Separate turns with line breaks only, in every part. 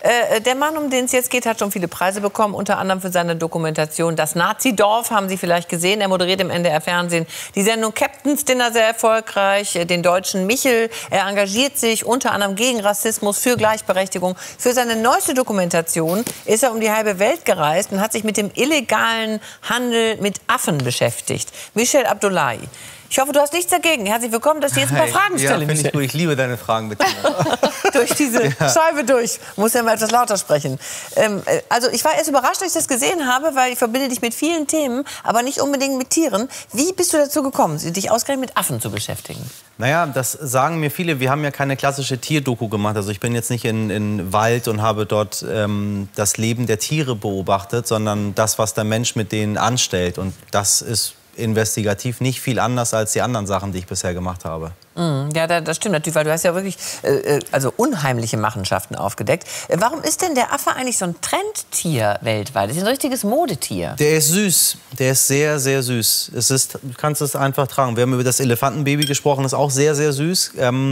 Der Mann, um den es jetzt geht, hat schon viele Preise bekommen, unter anderem für seine Dokumentation Das Nazidorf, haben Sie vielleicht gesehen. Er moderiert im NDR-Fernsehen die Sendung Captain's Dinner sehr erfolgreich, den deutschen Michel. Er engagiert sich unter anderem gegen Rassismus, für Gleichberechtigung. Für seine neueste Dokumentation ist er um die halbe Welt gereist und hat sich mit dem illegalen Handel mit Affen beschäftigt. Michel Abdullahi. Ich hoffe, du hast nichts dagegen. Herzlich willkommen, dass ich jetzt ein paar Fragen stelle.
Ja, finde ich gut. Ich liebe deine Fragen, bitte.
Durch diese Scheibe durch. Muss ja mal etwas lauter sprechen. Also ich war erst überrascht, als ich das gesehen habe, weil ich verbinde dich mit vielen Themen, aber nicht unbedingt mit Tieren. Wie bist du dazu gekommen, dich ausgerechnet mit Affen zu beschäftigen?
Naja, das sagen mir viele. Wir haben ja keine klassische Tierdoku gemacht. Also ich bin jetzt nicht in Wald und habe dort das Leben der Tiere beobachtet, sondern das, was der Mensch mit denen anstellt. Und das ist investigativ nicht viel anders als die anderen Sachen, die ich bisher gemacht habe.
Ja, das stimmt natürlich, weil du hast ja wirklich also unheimliche Machenschaften aufgedeckt. Warum ist denn der Affe eigentlich so ein Trendtier weltweit? Das ist ein richtiges Modetier.
Der ist süß. Der ist sehr, sehr süß. Du kannst es einfach tragen. Wir haben über das Elefantenbaby gesprochen, das ist auch sehr, sehr süß.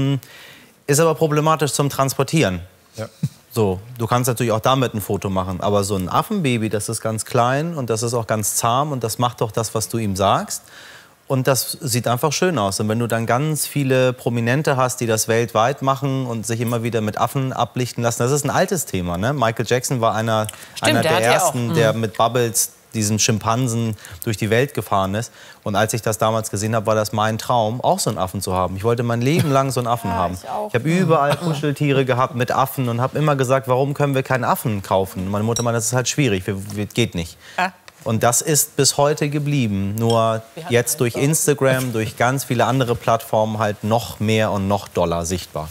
Ist aber problematisch zum Transportieren. Ja. So, du kannst natürlich auch damit ein Foto machen, aber so ein Affenbaby, das ist ganz klein und das ist auch ganz zahm und das macht doch das, was du ihm sagst. Und das sieht einfach schön aus. Und wenn du dann ganz viele Prominente hast, die das weltweit machen und sich immer wieder mit Affen ablichten lassen, das ist ein altes Thema, ne? Michael Jackson war einer der ersten, der mit Bubbles, diesen Schimpansen, durch die Welt gefahren ist. Und als ich das damals gesehen habe, war das mein Traum, auch so einen Affen zu haben. Ich wollte mein Leben lang so einen Affen haben. Ich habe überall Kuscheltiere gehabt mit Affen und habe immer gesagt, warum können wir keinen Affen kaufen? Und meine Mutter meinte, das ist halt schwierig, geht nicht. Und das ist bis heute geblieben. Nur jetzt durch Instagram, durch ganz viele andere Plattformen halt noch mehr und noch doller sichtbar.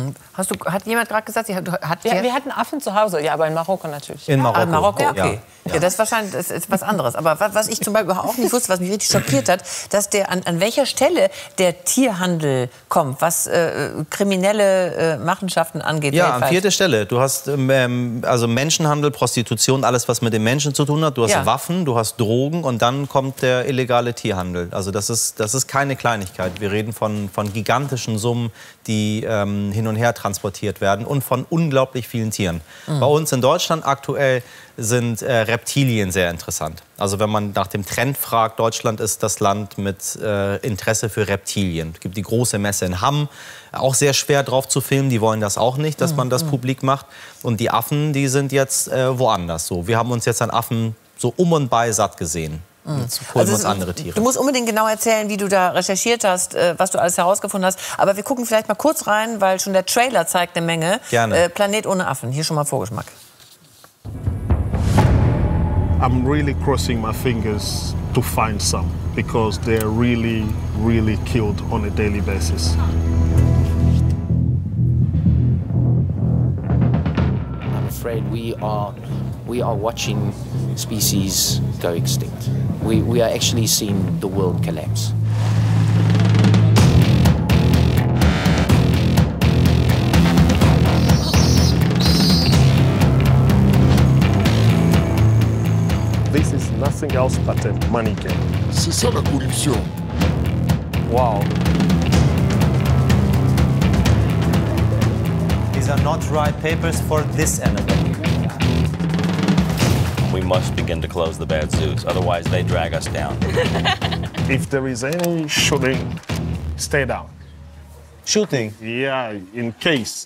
Hat jemand gerade gesagt, wir
hatten Affen zu Hause, ja, aber in Marokko natürlich.
In Marokko.
In Marokko, okay. Ja, das ist wahrscheinlich was anderes. Aber was ich zum Beispiel auch nicht wusste, was mich richtig schockiert hat, dass an welcher Stelle der Tierhandel kommt, was kriminelle Machenschaften angeht.
Ja, an 4. Stelle. Du hast also Menschenhandel, Prostitution, alles, was mit den Menschen zu tun hat. Du hast Waffen, du hast Drogen und dann kommt der illegale Tierhandel. Also das ist keine Kleinigkeit. Wir reden von gigantischen Summen, die hin und her transportiert werden und von unglaublich vielen Tieren. Bei uns in Deutschland aktuell sind Reptilien sehr interessant. Also wenn man nach dem Trend fragt, Deutschland ist das Land mit Interesse für Reptilien. Es gibt die große Messe in Hamm, auch sehr schwer drauf zu filmen. Die wollen das auch nicht, dass man das publik macht. Und die Affen, die sind jetzt woanders so. Wir haben uns jetzt an Affen so um und bei satt gesehen. Jetzt holen wir uns andere Tiere.
Du musst unbedingt genau erzählen, wie du da recherchiert hast, was du alles herausgefunden hast. Aber wir gucken vielleicht mal kurz rein, weil schon der Trailer zeigt eine Menge.
Gerne.
Planet ohne Affen. Hier schon mal Vorgeschmack.
I'm really crossing my fingers to find some because they're really, really killed on a daily basis.
I'm afraid we are watching species go extinct. We are actually seeing the world collapse.
This is nothing else but a money game.
C'est ça la corruption.
Wow. These are not right papers for this animal.
We must begin to close the bad zoos, otherwise they drag us down.
If there is any shooting, stay down.
Shooting?
Yeah, in case.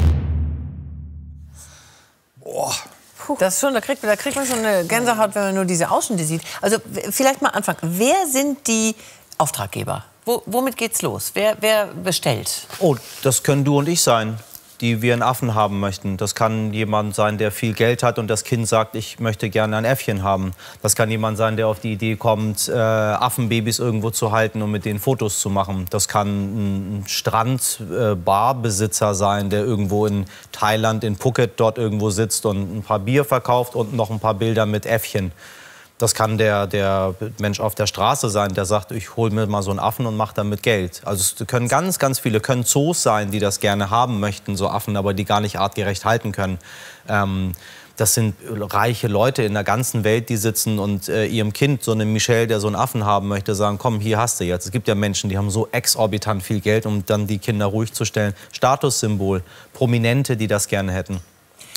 Boah. Das schon, da kriegt man schon eine Gänsehaut, wenn man nur diese Ausschnitte sieht. Also vielleicht mal anfangen. Wer sind die Auftraggeber? Womit geht's los? Wer bestellt?
Oh, das können du und ich sein, die wir einen Affen haben möchten. Das kann jemand sein, der viel Geld hat und das Kind sagt, ich möchte gerne ein Äffchen haben. Das kann jemand sein, der auf die Idee kommt, Affenbabys irgendwo zu halten und mit denen Fotos zu machen. Das kann ein Strandbarbesitzer sein, der irgendwo in Thailand, in Phuket dort irgendwo sitzt und ein paar Bier verkauft und noch ein paar Bilder mit Äffchen. Das kann der Mensch auf der Straße sein, der sagt, ich hole mir mal so einen Affen und mache damit Geld. Also es können ganz, ganz viele, können Zoos sein, die das gerne haben möchten, so Affen, aber die gar nicht artgerecht halten können. Das sind reiche Leute in der ganzen Welt, die sitzen und ihrem Kind, so einem Michel, der so einen Affen haben möchte, sagen, komm, hier hast du jetzt. Es gibt ja Menschen, die haben so exorbitant viel Geld, um dann die Kinder ruhig zu stellen. Statussymbol, Prominente, die das gerne hätten.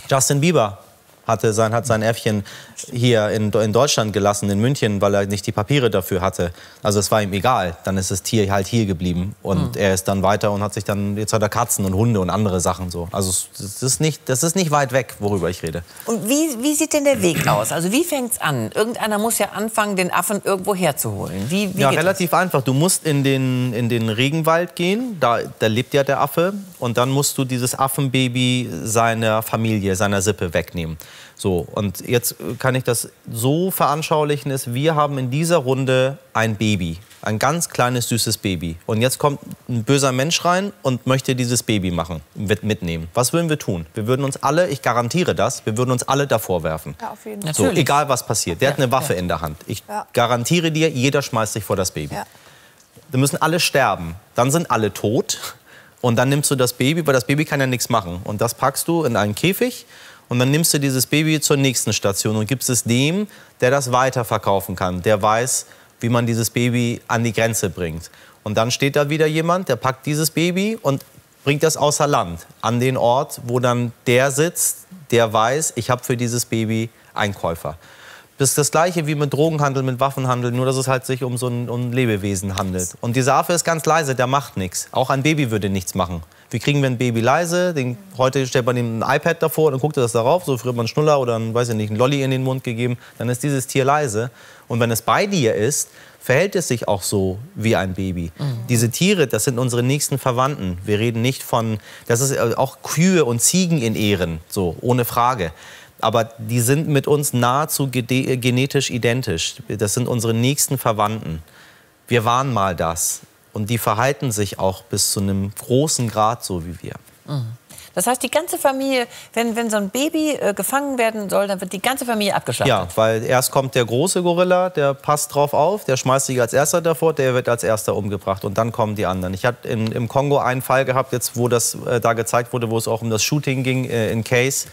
Justin Bieber hat sein Äffchen hier in Deutschland gelassen, in München, weil er nicht die Papiere dafür hatte. Also es war ihm egal. Dann ist das Tier halt hier geblieben. Und er ist dann weiter und jetzt hat er Katzen und Hunde und andere Sachen so. Also das ist nicht weit weg, worüber ich rede.
Und wie sieht denn der Weg aus? Also wie fängt's an? Irgendeiner muss ja anfangen, den Affen irgendwo herzuholen. Wie
ja,
geht
relativ einfach. Du musst in den Regenwald gehen, da lebt ja der Affe. Und dann musst du dieses Affenbaby seiner Familie, seiner Sippe wegnehmen. So, und jetzt kann ich das so veranschaulichen, wir haben in dieser Runde ein Baby, ein ganz kleines, süßes Baby. Und jetzt kommt ein böser Mensch rein und möchte dieses Baby mitnehmen. Was würden wir tun? Wir würden uns alle, ich garantiere das, wir würden uns alle davor werfen.
Ja, auf jeden Fall.
So, egal was passiert. Der hat eine Waffe in der Hand. Ich garantiere dir, jeder schmeißt sich vor das Baby.
Ja.
Da müssen alle sterben. Dann sind alle tot. Und dann nimmst du das Baby, weil das Baby kann ja nichts machen. Und das packst du in einen Käfig. Und dann nimmst du dieses Baby zur nächsten Station und gibst es dem, der das weiterverkaufen kann, der weiß, wie man dieses Baby an die Grenze bringt. Und dann steht da wieder jemand, der packt dieses Baby und bringt das außer Land, an den Ort, wo dann der sitzt, der weiß, ich habe für dieses Baby einen Käufer. Das ist das Gleiche wie mit Drogenhandel, mit Waffenhandel, nur dass es halt sich um so ein Lebewesen handelt. Und dieser Affe ist ganz leise, der macht nichts. Auch ein Baby würde nichts machen. Wie kriegen wir ein Baby leise? Heute stellt man ihm ein iPad davor und dann guckt er das darauf. So früher hat man einen Schnuller oder einen Lolli in den Mund gegeben. Dann ist dieses Tier leise. Und wenn es bei dir ist, verhält es sich auch so wie ein Baby. Diese Tiere, das sind unsere nächsten Verwandten. Wir reden nicht von, das ist auch Kühe und Ziegen in Ehren, so ohne Frage. Aber die sind mit uns nahezu genetisch identisch. Das sind unsere nächsten Verwandten. Wir waren mal das. Und die verhalten sich auch bis zu einem großen Grad so wie wir.
Das heißt, die ganze Familie, wenn so ein Baby gefangen werden soll, dann wird die ganze Familie abgeschlachtet?
Ja, weil erst kommt der große Gorilla, der passt drauf auf, der schmeißt sich als erster davor, der wird als erster umgebracht und dann kommen die anderen. Ich hatte im Kongo einen Fall gehabt, jetzt, wo das da gezeigt wurde, wo es auch um das Shooting ging in Case.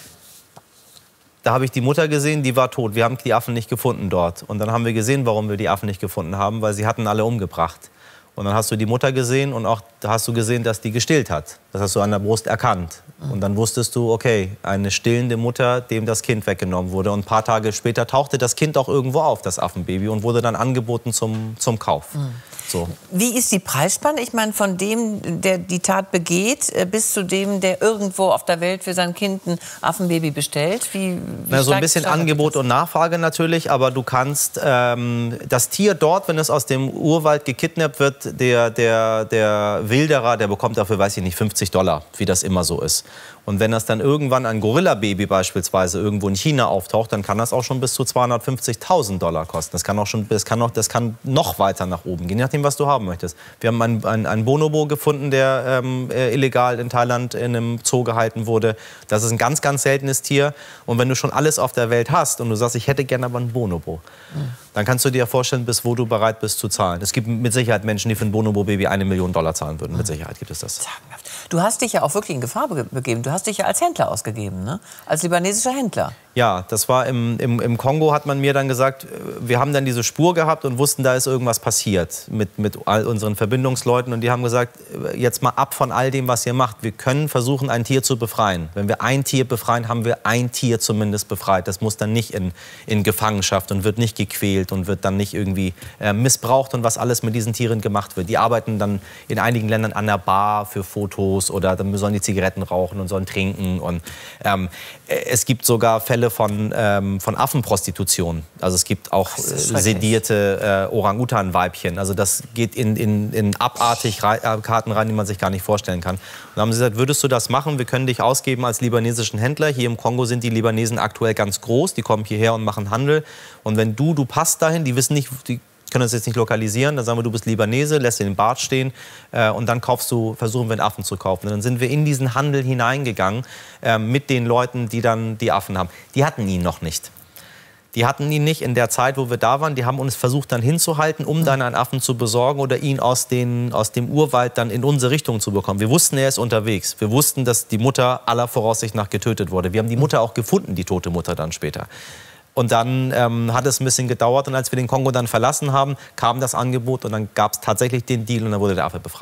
Da habe ich die Mutter gesehen, die war tot. Wir haben die Affen nicht gefunden dort. Und dann haben wir gesehen, warum wir die Affen nicht gefunden haben, weil sie hatten alle umgebracht. Und dann hast du die Mutter gesehen und auch da hast du gesehen, dass die gestillt hat. Das hast du an der Brust erkannt. Und dann wusstest du, okay, eine stillende Mutter, dem das Kind weggenommen wurde. Und ein paar Tage später tauchte das Kind auch irgendwo auf, das Affenbaby, und wurde dann angeboten zum Kauf. So.
Wie ist die Preisspanne? Ich meine, von dem, der die Tat begeht, bis zu dem, der irgendwo auf der Welt für sein Kind ein Affenbaby bestellt?
So ein bisschen Angebot und Nachfrage natürlich, aber du kannst das Tier dort, wenn es aus dem Urwald gekidnappt wird, der Wilderer, der bekommt dafür, weiß ich nicht, $50, wie das immer so ist. Und wenn das dann irgendwann ein Gorilla-Baby beispielsweise irgendwo in China auftaucht, dann kann das auch schon bis zu $250.000 kosten. Das kann noch weiter nach oben gehen, je nachdem, was du haben möchtest. Wir haben einen Bonobo gefunden, der illegal in Thailand in einem Zoo gehalten wurde. Das ist ein ganz, ganz seltenes Tier. Und wenn du schon alles auf der Welt hast und du sagst, ich hätte gerne aber einen Bonobo, dann kannst du dir vorstellen, bis wo du bereit bist zu zahlen. Es gibt mit Sicherheit Menschen, die für ein Bonobo-Baby $1 Million zahlen würden. Mit Sicherheit gibt es das.
Du hast dich ja auch wirklich in Gefahr begeben. Du hast dich ja als Händler ausgegeben, ne? Als libanesischer Händler.
Ja, das war im Kongo, hat man mir dann gesagt, wir haben dann diese Spur gehabt und wussten, da ist irgendwas passiert mit all unseren Verbindungsleuten. Und die haben gesagt, jetzt mal ab von all dem, was ihr macht. Wir können versuchen, ein Tier zu befreien. Wenn wir ein Tier befreien, haben wir ein Tier zumindest befreit. Das muss dann nicht in Gefangenschaft und wird nicht gequält und wird dann nicht irgendwie missbraucht und was alles mit diesen Tieren gemacht wird. Die arbeiten dann in einigen Ländern an der Bar für Fotos oder dann sollen die Zigaretten rauchen und sollen trinken. Und es gibt sogar Fälle von Affenprostitution. Also es gibt auch sedierte Orang-Utan-Weibchen. Also das geht in Abartigkeiten rein, die man sich gar nicht vorstellen kann. Und dann haben sie gesagt, würdest du das machen? Wir können dich ausgeben als libanesischen Händler. Hier im Kongo sind die Libanesen aktuell ganz groß. Die kommen hierher und machen Handel. Und wenn du passt dahin, die wissen nicht, die können das jetzt nicht lokalisieren, dann sagen wir, du bist Libanese, lässt den Bart stehen und dann versuchen wir einen Affen zu kaufen. Und dann sind wir in diesen Handel hineingegangen mit den Leuten, die dann die Affen haben. Die hatten ihn noch nicht. Die hatten ihn nicht in der Zeit, wo wir da waren. Die haben uns versucht dann hinzuhalten, um dann einen Affen zu besorgen oder ihn aus dem Urwald dann in unsere Richtung zu bekommen. Wir wussten, er ist unterwegs. Wir wussten, dass die Mutter aller Voraussicht nach getötet wurde. Wir haben die Mutter auch gefunden, die tote Mutter dann später. Und dann hat es ein bisschen gedauert und als wir den Kongo dann verlassen haben, kam das Angebot und dann gab es tatsächlich den Deal und dann wurde der Affe befreit.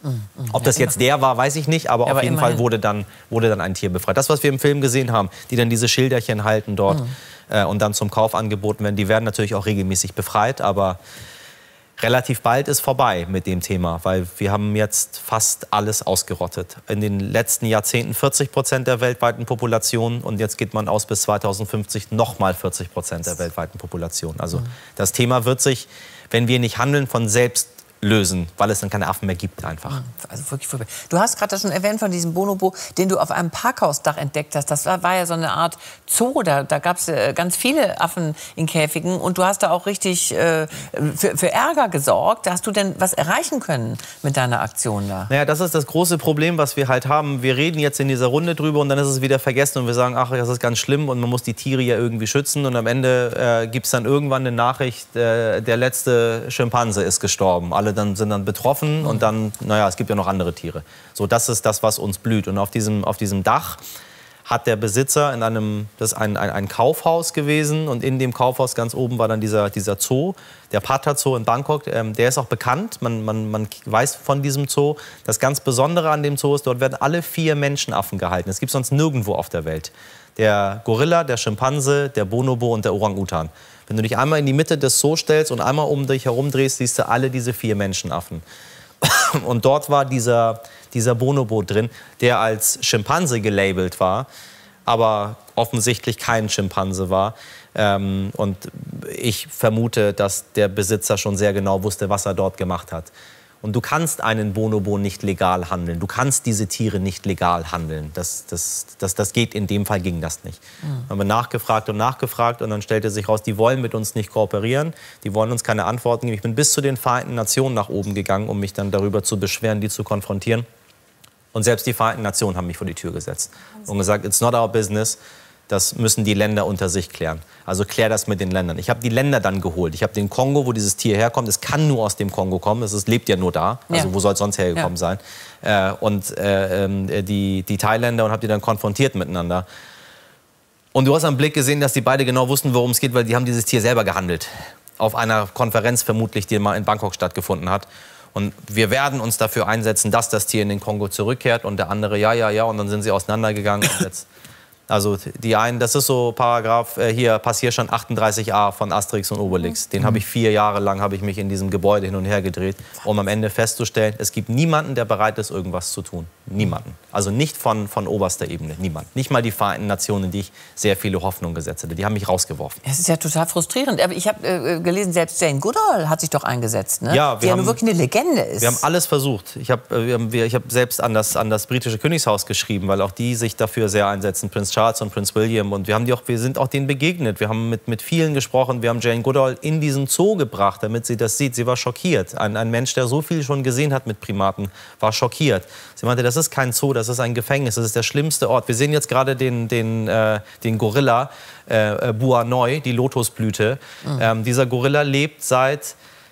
Ob das jetzt der war, weiß ich nicht, aber auf jeden Fall wurde dann ein Tier befreit. Das, was wir im Film gesehen haben, die dann diese Schilderchen halten dort und dann zum Kauf angeboten werden, die werden natürlich auch regelmäßig befreit, aber relativ bald ist vorbei mit dem Thema, weil wir haben jetzt fast alles ausgerottet. In den letzten Jahrzehnten 40% der weltweiten Population und jetzt geht man aus bis 2050 nochmal 40% der weltweiten Population. Also das Thema wird sich, wenn wir nicht handeln, von selbst lösen, weil es dann keine Affen mehr gibt einfach.
Also wirklich vorbei. Du hast gerade schon erwähnt von diesem Bonobo, den du auf einem Parkhausdach entdeckt hast. Das war ja so eine Art Zoo. Da gab es ganz viele Affen in Käfigen. Und du hast da auch richtig für Ärger gesorgt. Hast du denn was erreichen können mit deiner Aktion da?
Naja, das ist das große Problem, was wir halt haben. Wir reden jetzt in dieser Runde drüber und dann ist es wieder vergessen. Und wir sagen, ach, das ist ganz schlimm und man muss die Tiere ja irgendwie schützen. Und am Ende gibt es dann irgendwann eine Nachricht, der letzte Schimpanse ist gestorben. Alle sind dann betroffen und dann, naja, es gibt ja noch andere Tiere. So, das ist das, was uns blüht. Und auf diesem Dach hat der Besitzer das ist ein Kaufhaus gewesen und in dem Kaufhaus ganz oben war dann dieser Zoo, der Pata Zoo in Bangkok. Der ist auch bekannt, man weiß von diesem Zoo. Das ganz Besondere an dem Zoo ist, dort werden alle 4 Menschenaffen gehalten. Das gibt es sonst nirgendwo auf der Welt. Der Gorilla, der Schimpanse, der Bonobo und der Orang-Utan. Wenn du dich einmal in die Mitte des Zoos stellst und einmal um dich herum drehst, siehst du alle diese 4 Menschenaffen. Und dort war dieser Bonobo drin, der als Schimpanse gelabelt war, aber offensichtlich kein Schimpanse war. Und ich vermute, dass der Besitzer schon sehr genau wusste, was er dort gemacht hat. Und du kannst einen Bonobo nicht legal handeln. Du kannst diese Tiere nicht legal handeln. Das geht, in dem Fall ging das nicht. Wir haben nachgefragt und dann stellte sich raus, die wollen mit uns nicht kooperieren. Die wollen uns keine Antworten geben. Ich bin bis zu den Vereinten Nationen nach oben gegangen, um mich dann darüber zu beschweren, die zu konfrontieren. Und selbst die Vereinten Nationen haben mich vor die Tür gesetzt und gesagt, it's not our business. Das müssen die Länder unter sich klären. Also klär das mit den Ländern. Ich habe die Länder dann geholt. Ich habe den Kongo, wo dieses Tier herkommt. Es kann nur aus dem Kongo kommen. Es lebt ja nur da. Also wo soll es sonst hergekommen sein? Und die Thailänder und habe die dann konfrontiert miteinander. Und du hast am Blick gesehen, dass die beide genau wussten, worum es geht, weil die haben dieses Tier selber gehandelt. Auf einer Konferenz vermutlich, die mal in Bangkok stattgefunden hat. Und wir werden uns dafür einsetzen, dass das Tier in den Kongo zurückkehrt. Und der andere, ja. Und dann sind sie auseinandergegangen. Und jetzt also die einen, das ist so Paragraph, hier Passierstand 38a von Asterix und Obelix. Den habe ich 4 Jahre lang, habe ich mich in diesem Gebäude hin und her gedreht, um am Ende festzustellen, es gibt niemanden, der bereit ist, irgendwas zu tun. Niemanden. Also nicht von oberster Ebene, niemand. Nicht mal die Vereinten Nationen, in die ich sehr viele Hoffnungen gesetzt hätte. Die haben mich rausgeworfen.
Es ist ja total frustrierend. Aber ich habe gelesen, selbst Jane Goodall hat sich doch eingesetzt, ne?
Ja,
die ja nur wirklich eine Legende ist.
Wir haben alles versucht. Ich hab selbst an das britische Königshaus geschrieben, weil auch die sich dafür sehr einsetzen, Prinz Charles und Prinz William. Und wir sind auch denen begegnet. Wir haben mit vielen gesprochen. Wir haben Jane Goodall in diesen Zoo gebracht, damit sie das sieht. Sie war schockiert. Ein Mensch, der so viel schon gesehen hat mit Primaten, war schockiert. Sie meinte, das ist kein Zoo, das ist ein Gefängnis. Das ist der schlimmste Ort. Wir sehen jetzt gerade den Gorilla Bua Noi, die Lotusblüte. Dieser Gorilla lebt seit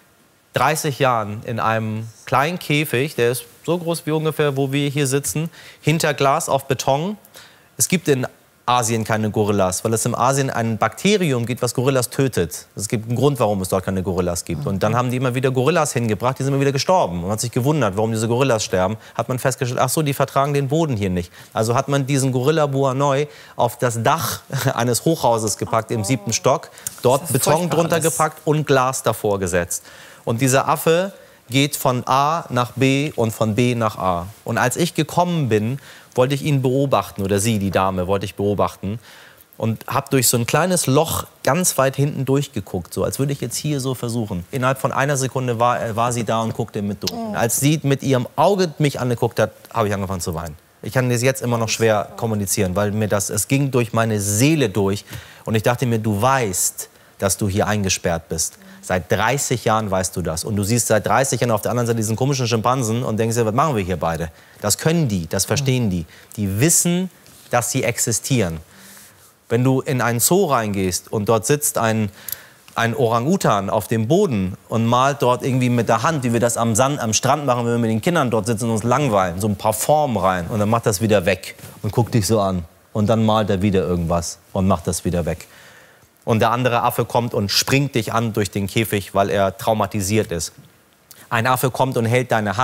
30 Jahren in einem kleinen Käfig. Der ist so groß wie ungefähr, wo wir hier sitzen, hinter Glas auf Beton. Es gibt in Asien keine Gorillas, weil es in Asien ein Bakterium gibt, was Gorillas tötet. Es gibt einen Grund, warum es dort keine Gorillas gibt. Und dann haben die immer wieder Gorillas hingebracht, die sind immer wieder gestorben. Man hat sich gewundert, warum diese Gorillas sterben. Hat man festgestellt, ach so, die vertragen den Boden hier nicht. Also hat man diesen Gorilla Bua Noi auf das Dach eines Hochhauses gepackt, im 7. Stock, dort Beton drunter gepackt und Glas davor gesetzt. Und dieser Affe geht von A nach B und von B nach A. Und als ich gekommen bin, wollte ich ihn beobachten, oder sie, die Dame, wollte ich beobachten. Und habe durch so ein kleines Loch ganz weit hinten durchgeguckt, so als würde ich jetzt hier so versuchen. Innerhalb von einer Sekunde war sie da und guckte mit durch. Und als sie mit ihrem Auge mich angeguckt hat, habe ich angefangen zu weinen. Ich kann das jetzt immer noch schwer kommunizieren, weil es ging durch meine Seele durch. Und ich dachte mir, du weißt, dass du hier eingesperrt bist. Seit 30 Jahren weißt du das. Und du siehst seit 30 Jahren auf der anderen Seite diesen komischen Schimpansen und denkst dir, was machen wir hier beide? Das können die, das verstehen die. Die wissen, dass sie existieren. Wenn du in einen Zoo reingehst und dort sitzt ein Orang-Utan auf dem Boden und malt dort irgendwie mit der Hand, wie wir das am Strand machen, wenn wir mit den Kindern dort sitzen und uns langweilen, so ein paar Formen rein. Und dann macht das wieder weg und guckt dich so an. Und dann malt er wieder irgendwas und macht das wieder weg. Und der andere Affe kommt und springt dich an durch den Käfig, weil er traumatisiert ist. Ein Affe kommt und hält deine Hand,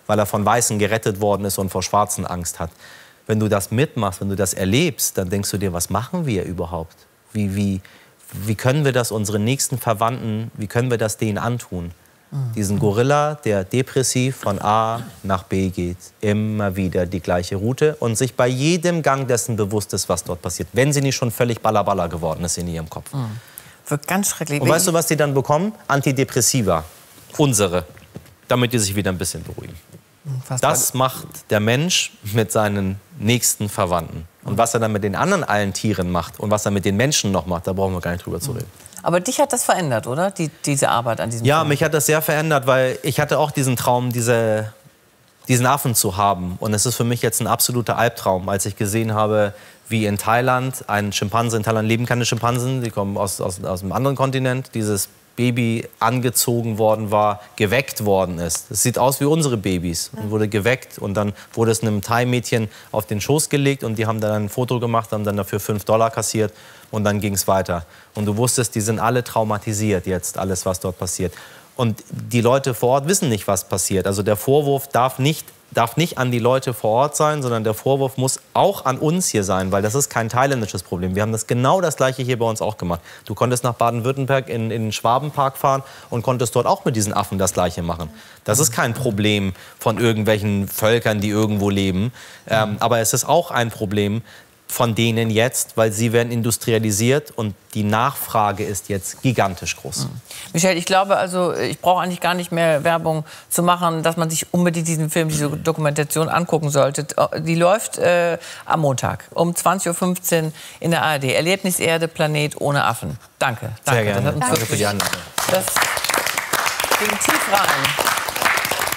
weil er von Weißen gerettet worden ist und vor Schwarzen Angst hat. Wenn du das mitmachst, wenn du das erlebst, dann denkst du dir, was machen wir überhaupt? Wie können wir das unseren nächsten Verwandten, wie können wir das denen antun? Diesen Gorilla, der depressiv von A nach B geht, immer wieder die gleiche Route und sich bei jedem Gang dessen bewusst ist, was dort passiert, wenn sie nicht schon völlig ballaballa geworden ist in ihrem Kopf.
Wird ganz schrecklich.
Und weißt du, was die dann bekommen? Antidepressiva, unsere, damit die sich wieder ein bisschen beruhigen. Das macht der Mensch mit seinen nächsten Verwandten. Und was er dann mit den anderen allen Tieren macht und was er mit den Menschen noch macht, da brauchen wir gar nicht drüber zu reden.
Aber dich hat das verändert, oder? Diese Arbeit an diesem
Ja,
Film.
mich hat das sehr verändert, weil ich hatte auch diesen Traum, diesen Affen zu haben. Und es ist für mich jetzt ein absoluter Albtraum, als ich gesehen habe, wie in Thailand ein Schimpanse, in Thailand leben keine Schimpansen, die kommen aus einem anderen Kontinent, dieses Baby angezogen worden war, geweckt worden ist. Es sieht aus wie unsere Babys und wurde geweckt und dann wurde es einem Thai-Mädchen auf den Schoß gelegt und die haben dann ein Foto gemacht, haben dann dafür $5 kassiert und dann ging es weiter. Und du wusstest, die sind alle traumatisiert jetzt, alles was dort passiert. Und die Leute vor Ort wissen nicht, was passiert. Also der Vorwurf darf nicht an die Leute vor Ort sein, sondern der Vorwurf muss auch an uns hier sein, weil das ist kein thailändisches Problem. Wir haben genau das Gleiche hier bei uns auch gemacht. Du konntest nach Baden-Württemberg in den Schwabenpark fahren und konntest dort auch mit diesen Affen das Gleiche machen. Das ist kein Problem von irgendwelchen Völkern, die irgendwo leben. Aber es ist auch ein Problem von denen jetzt, weil sie werden industrialisiert und die Nachfrage ist jetzt gigantisch groß.
Michelle, ich glaube, also ich brauche eigentlich gar nicht mehr Werbung zu machen, dass man sich unbedingt diesen Film, diese Dokumentation angucken sollte. Die läuft am Montag um 20:15 Uhr in der ARD. Erlebniserde, Planet ohne Affen. Danke.
Sehr gerne.
Das hat uns
Danke für die Einladung.
Das ging tief rein.